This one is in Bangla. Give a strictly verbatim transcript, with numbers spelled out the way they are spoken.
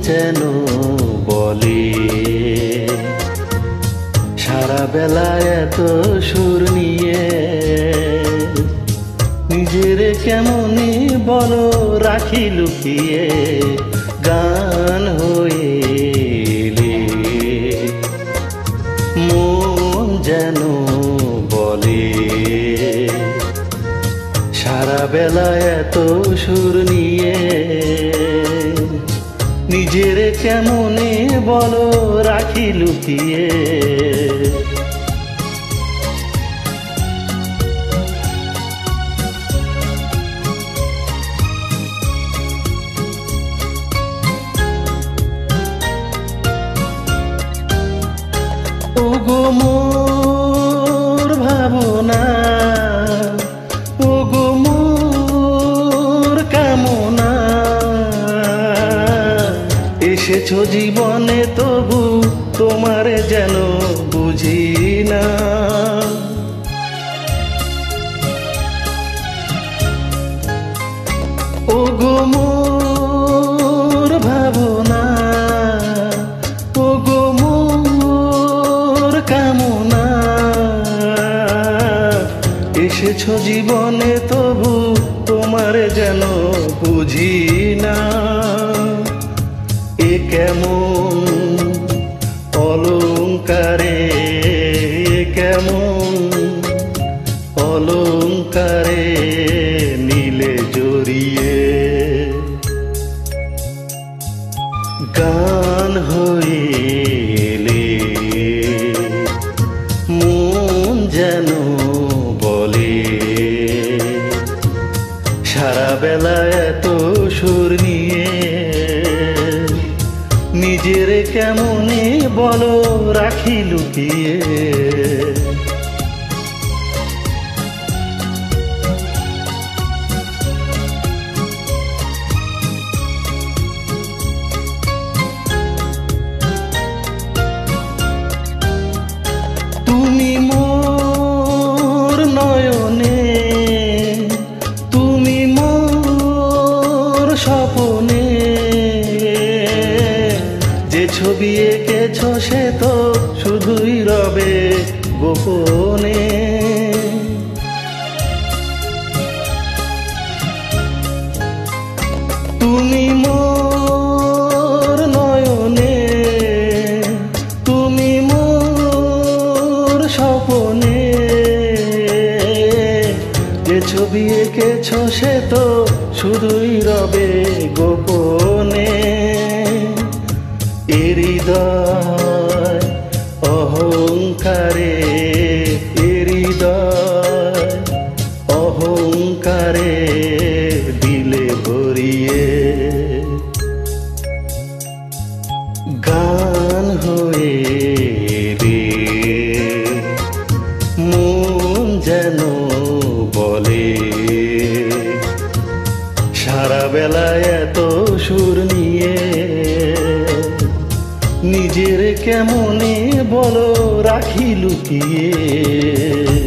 যেন বলে সারা বেলা এত সুর নিয়ে নিজের কেমনি বলো রাখি লুকিয়ে গান হয়ে মন যেন বলে সারা বেলা এত সুর নিয়ে নিজের কেমনে বলো রাখি লুকিয়ে ওগো মোর ভাবনা ওগো মোর কামনা এসেছো জীবনে তবু তোমার যেন বুঝি না ওগো মোর ভাবনা ওগো মোর কামনা এসেছো জীবনে তবু তোমার যেন বুঝি না এ কেমন অলংকারে কেমন অলংকারে নীলে জড়িয়ে গান হইলে মন যেন বলে সারা বেলা এত সুর নিয়ে নিজের কেমনে বলো রাখি লুকিয়ে তুমি মোর নয়নে তুমি মোর স্বপনে যে ছবি এঁকেছো সে তো শুধুই রবে গোপনে তুমি মোর নয়নে তুমি মোর স্বপনে যে ছবি এঁকেছো সে তো শুধুই রবে গোপনে এ হৃদয় অহংকারে এ হৃদয় অহংকারে দিলে ভরিয়ে গান হয়ে রে মন যেন বলে সারা বেলা এত সুর নিয়ে নিজের কেমনে বলো রাখি লুকিয়ে।